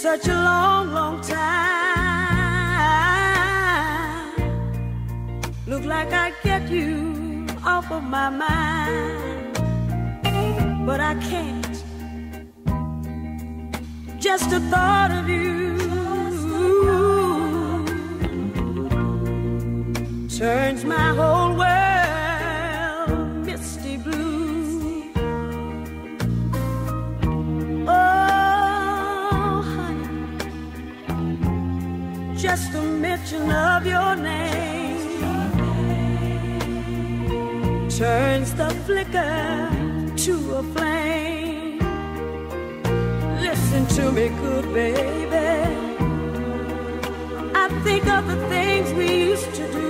such a long, long time. Look like I'd get you off of my mind, but I can't. Just the thought of you turns my whole world misty blue. Oh, honey, just a mention of your name turns the flicker to a flame. Listen to me, good baby, I think of the things we used to do,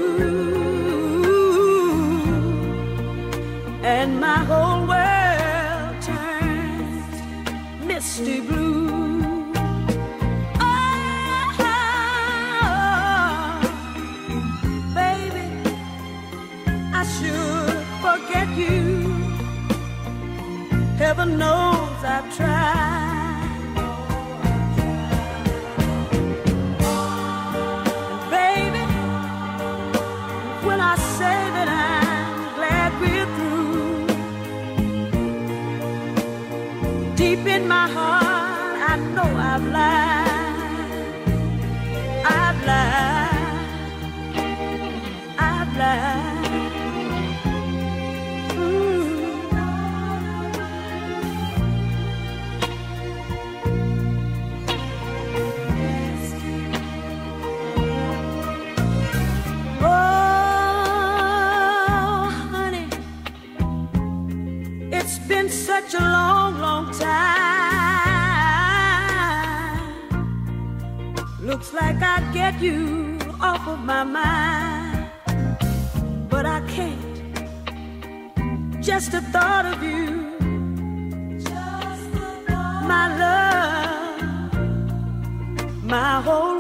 and my whole world turns misty blue. Oh, baby, I should forget you. Heaven knows I've tried. Deep in my heart, I know I've lied. I've lied. I've lied. Oh, honey, it's been such a long, long time. Looks like I'd get you off of my mind, but I can't. Just the thought of you, my love, my whole